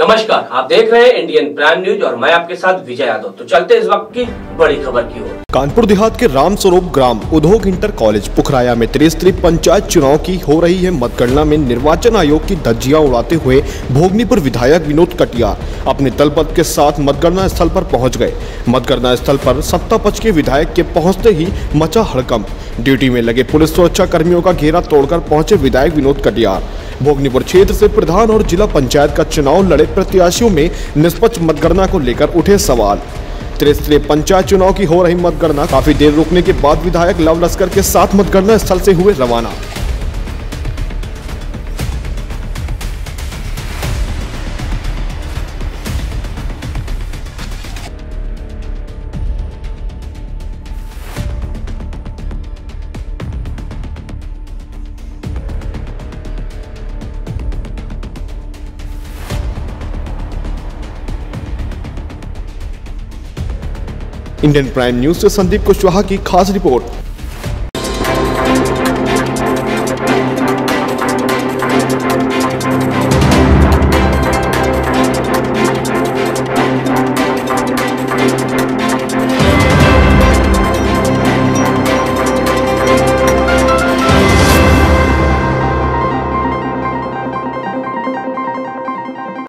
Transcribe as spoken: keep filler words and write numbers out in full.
नमस्कार, आप देख रहे हैं इंडियन प्राइम न्यूज और मैं आपके साथ विजय यादव। तो चलते इस वक्त की बड़ी खबर की ओर। कानपुर देहात के रामस्वरूप ग्राम उद्योग इंटर कॉलेज पुखराया में त्रिस्तरीय पंचायत चुनाव की हो रही है मतगणना में निर्वाचन आयोग की धज्जियां उड़ाते हुए भोगनीपुर विधायक विनोद कटियार अपने दलबल के साथ मतगणना स्थल पर पहुंच गए। मतगणना स्थल पर सत्ता पक्ष के विधायक के पहुंचते ही मचा हड़कंप। ड्यूटी में लगे पुलिस सुरक्षा कर्मियों का घेरा तोड़कर पहुंचे विधायक विनोद कटियार। भोगनीपुर क्षेत्र से प्रधान और जिला पंचायत का चुनाव लड़े प्रत्याशियों में निष्पक्ष मतगणना को लेकर उठे सवाल। त्रिस्तरीय पंचायत चुनाव की हो रही मतगणना काफी देर रुकने के बाद विधायक लव लश्कर के साथ मतगणना स्थल से हुए रवाना। इंडियन प्राइम न्यूज से संदीप कुशवाहा की खास रिपोर्ट।